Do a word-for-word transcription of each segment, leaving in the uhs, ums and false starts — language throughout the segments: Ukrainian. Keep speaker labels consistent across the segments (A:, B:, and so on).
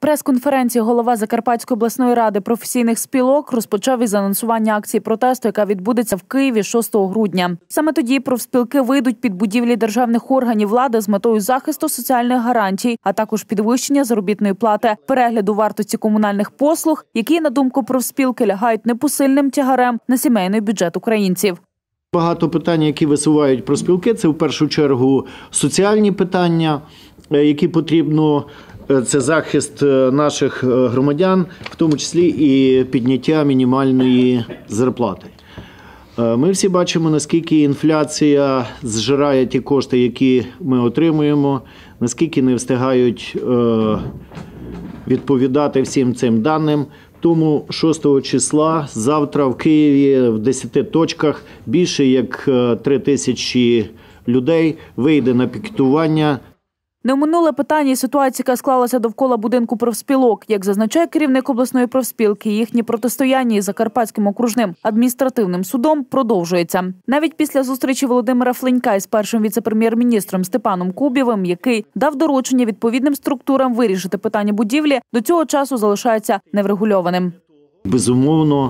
A: Прес-конференції голова Закарпатської обласної ради професійних спілок розпочав із анонсування акції протесту, яка відбудеться в Києві шостого грудня. Саме тоді профспілки вийдуть під будівлі державних органів влади з метою захисту соціальних гарантій, а також підвищення заробітної плати, перегляду вартості комунальних послуг, які, на думку профспілки, лягають непосильним тягарем на сімейний бюджет українців.
B: Багато питань, які висувають профспілки, це в першу чергу соціальні питання, які потрібно. Це захист наших громадян, в тому числі і підняття мінімальної зарплати. Ми всі бачимо, наскільки інфляція зжирає ті кошти, які ми отримуємо, наскільки не встигають відповідати всім цим даним. Тому шостого числа завтра в Києві в десяти точках більше як три тисячі людей вийде на пікетування.
A: Не оминуле питання і ситуація, яка склалася довкола будинку профспілок. Як зазначає керівник обласної профспілки, їхні протистояння із Закарпатським окружним адміністративним судом продовжується. Навіть після зустрічі Володимира Фленька із першим віце-прем'єр-міністром Степаном Кубівим, який дав доручення відповідним структурам вирішити питання будівлі, до цього часу залишається неврегульованим.
B: Безумовно,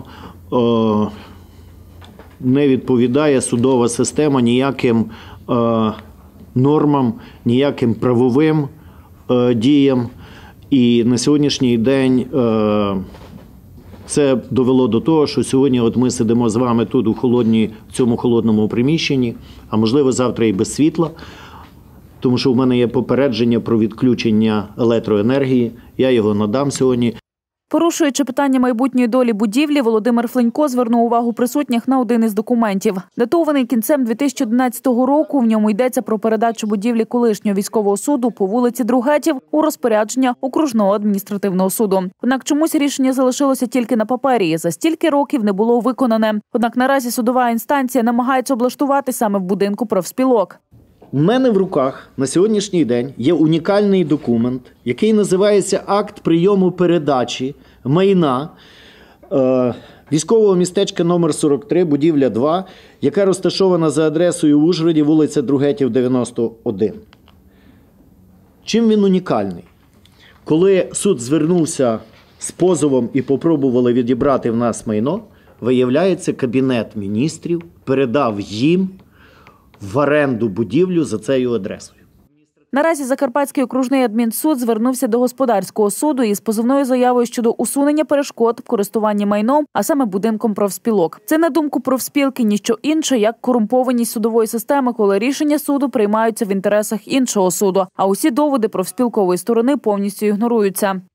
B: не відповідає судова система ніяким нормам, ніяким правовим е, діям. І на сьогоднішній день е, це довело до того, що сьогодні от ми сидимо з вами тут у холодній, в цьому холодному приміщенні, а можливо завтра і без світла, тому що в мене є попередження про відключення електроенергії, я його надам сьогодні.
A: Порушуючи питання майбутньої долі будівлі, Володимир Фленько звернув увагу присутніх на один із документів. Датований кінцем дві тисячі одинадцятого року, в ньому йдеться про передачу будівлі колишнього військового суду по вулиці Другетів у розпорядження окружного адміністративного суду. Однак чомусь рішення залишилося тільки на папері і за стільки років не було виконане. Однак наразі судова інстанція намагається облаштувати саме в будинку профспілок.
B: У мене в руках на сьогоднішній день є унікальний документ, який називається «Акт прийому передачі майна е, військового містечка номер сорок три, будівля два, яка розташована за адресою в Ужгороді, вулиця Другетів, дев'яносто один». Чим він унікальний? Коли суд звернувся з позовом і попробували відібрати в нас майно, виявляється, Кабінет міністрів передав їм в оренду будівлю за цією адресою.
A: Наразі Закарпатський окружний адмінсуд звернувся до господарського суду із позовною заявою щодо усунення перешкод в користуванні майном, а саме будинком профспілок. Це, на думку профспілки, ніщо інше, як корумпованість судової системи, коли рішення суду приймаються в інтересах іншого суду, а усі доводи профспілкової сторони повністю ігноруються.